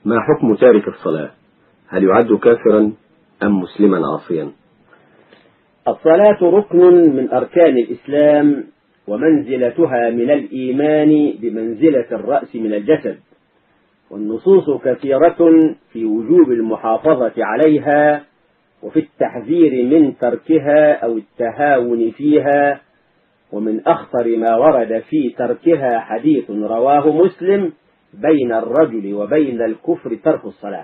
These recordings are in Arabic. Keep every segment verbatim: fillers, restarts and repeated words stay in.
ما حكم تارك الصلاة؟ هل يعد كافرا أم مسلما عاصيا؟ الصلاة ركن من أركان الإسلام، ومنزلتها من الإيمان بمنزلة الرأس من الجسد، والنصوص كثيرة في وجوب المحافظة عليها وفي التحذير من تركها أو التهاون فيها. ومن أخطر ما ورد في تركها حديث رواه مسلم: بين الرجل وبين الكفر ترك الصلاة.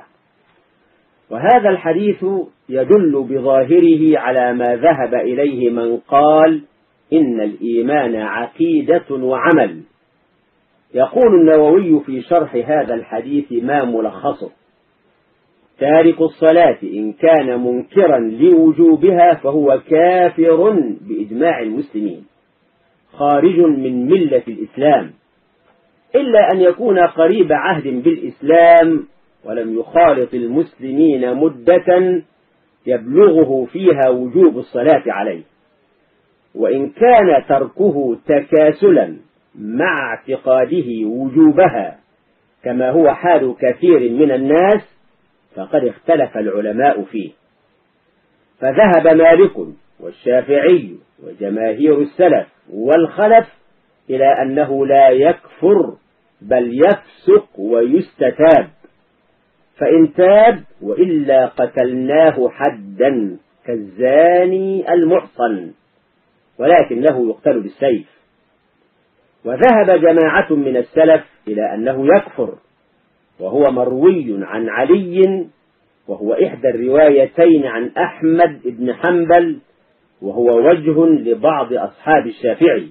وهذا الحديث يدل بظاهره على ما ذهب إليه من قال إن الإيمان عقيدة وعمل. يقول النووي في شرح هذا الحديث ما ملخصه: تارك الصلاة إن كان منكرا لوجوبها فهو كافر بإجماع المسلمين، خارج من ملة الإسلام، إلا أن يكون قريب عهد بالإسلام ولم يخالط المسلمين مدة يبلغه فيها وجوب الصلاة عليه. وإن كان تركه تكاسلا مع اعتقاده وجوبها كما هو حال كثير من الناس فقد اختلف العلماء فيه، فذهب مالك والشافعي وجماهير السلف والخلف إلى أنه لا يكفر بل يفسق ويستتاب، فإن تاب وإلا قتلناه حدا كالزاني المحصن، ولكنه يقتل بالسيف. وذهب جماعة من السلف إلى أنه يكفر، وهو مروي عن علي، وهو إحدى الروايتين عن أحمد بن حنبل، وهو وجه لبعض أصحاب الشافعي.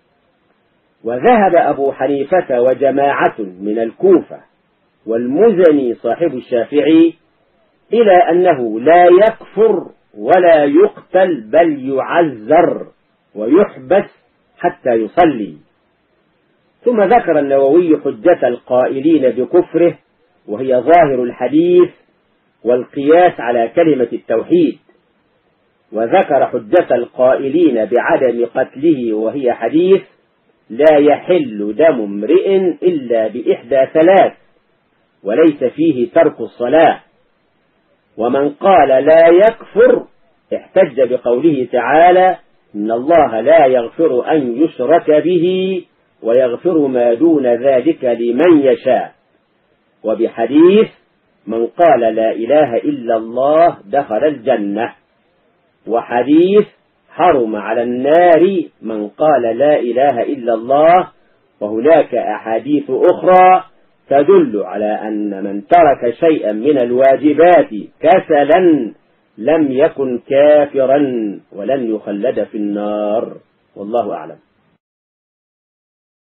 وذهب أبو حنيفة وجماعة من الكوفة والمزني صاحب الشافعي إلى أنه لا يكفر ولا يقتل بل يعذر ويحبس حتى يصلي. ثم ذكر النووي حجة القائلين بكفره، وهي ظاهر الحديث والقياس على كلمة التوحيد. وذكر حجة القائلين بعدم قتله، وهي حديث: لا يحل دم امرئ إلا بإحدى ثلاث، وليس فيه ترك الصلاة. ومن قال لا يكفر احتج بقوله تعالى: إن الله لا يغفر أن يشرك به ويغفر ما دون ذلك لمن يشاء، وبحديث: من قال لا إله إلا الله دخل الجنة، وحديث: حرم على النار من قال لا إله إلا الله. وهناك أحاديث أخرى تدل على أن من ترك شيئا من الواجبات كسلا لم يكن كافرا ولن يخلد في النار، والله أعلم.